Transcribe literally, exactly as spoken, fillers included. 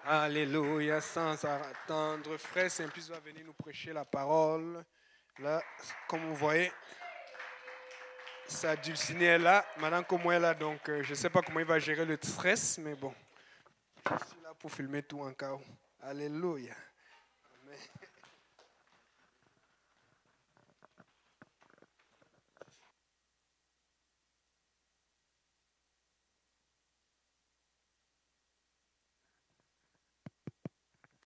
Alléluia, sans attendre. Frère Saint-Puissant va venir nous prêcher la parole. Là, comme vous voyez, sa dulcinée est là. Madame Como est là, donc euh, je ne sais pas comment il va gérer le stress, mais bon. Je suis là pour filmer tout en cas où. Alléluia. Amen.